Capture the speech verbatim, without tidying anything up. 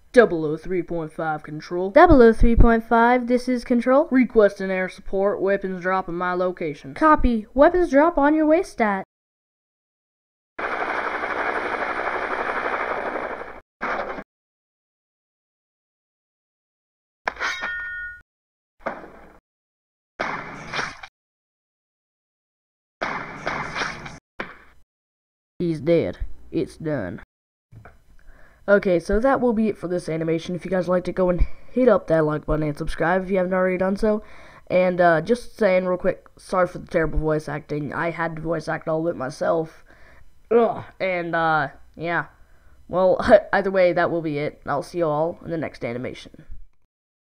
double oh three point five Control. double oh three point five, this is Control. Requesting air support. Weapons drop in my location. Copy. Weapons drop on your way stat. He's dead. It's done. Okay, so that will be it for this animation. If you guys like to go and hit up that like button and subscribe if you haven't already done so. And uh, just saying real quick, sorry for the terrible voice acting. I had to voice act all of it myself. Ugh. And uh, yeah. Well, either way, that will be it. I'll see you all in the next animation.